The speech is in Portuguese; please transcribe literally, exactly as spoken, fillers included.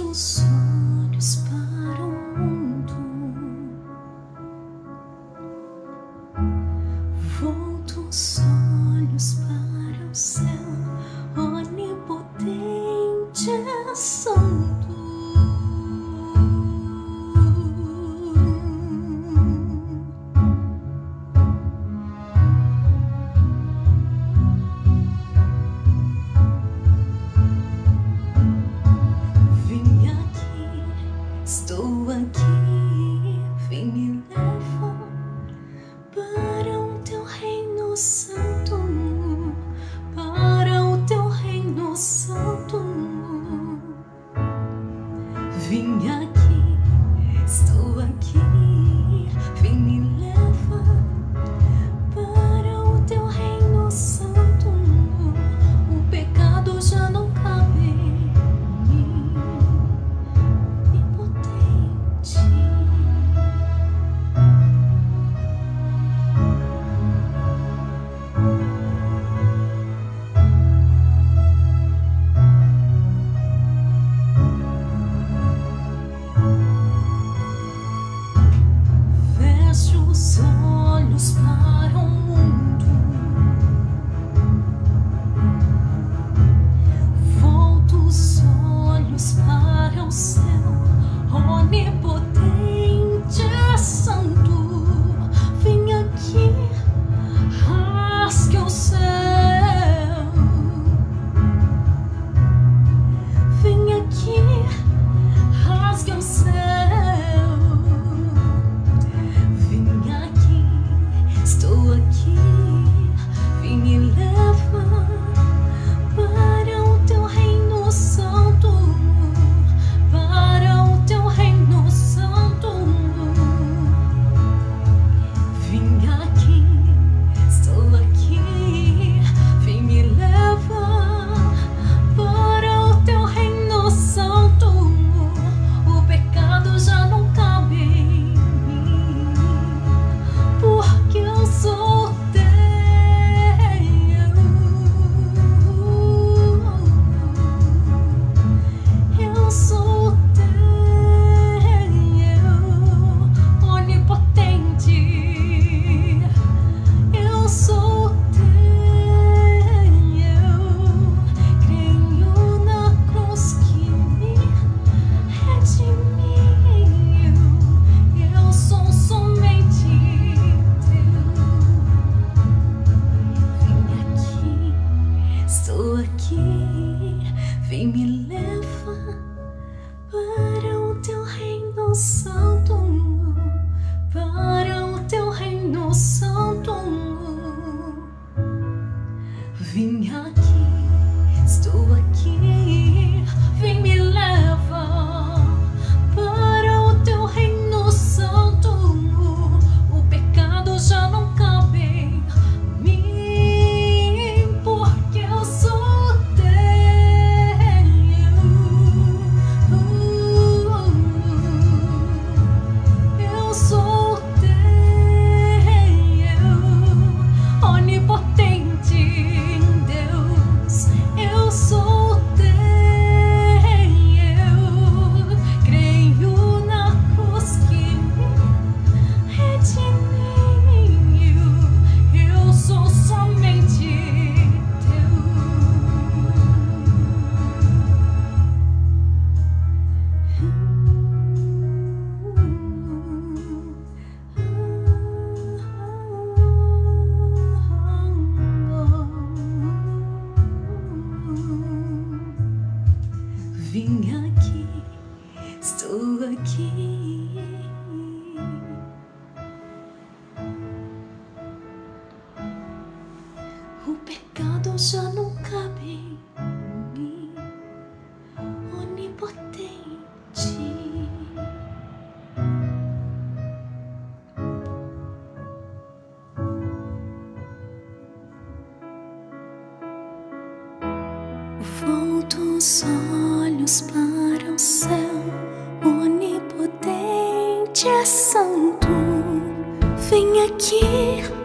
os olhos para o mundo, volto os olhos para o céu, onipotente é santo. Estou aqui, vem me leva para o teu reino santo, para o teu reino santo. Vim aqui, estou aqui, vem me leva para o teu reino santo. O pecado já não cabe em mim. Fecho os olhos para o mundo, volto os olhos para o céu, onipotente é santo. Vem aqui, rasgue o céu, vem aqui, rasgue o céu. Estou aqui, vem me leva para o teu reino santo, para o teu reino santo. Vim aqui, estou aqui, vem me leva para o teu reino santo. O pecado já não cabe em mim, porque eu sou teu, eu sou teu, onipotente, eu sou teu. Creio na cruz que me redimiu, eu sou somente Estou aqui, vem me leva para o teu reino santo, para o teu reino santo. Vim aqui, estou aqui, vem me leva para o teu reino santo. O pecado já não cabe em mim, porque eu sou teu, eu sou teu, onipotente Deus, eu sou teu. Creio na cruz que me redimiu, eu sou somente Vim aqui, estou aqui. O pecado já não cabe em mim, onipotente. Volto os olhos para o céu, onipotente é santo. Vem aqui,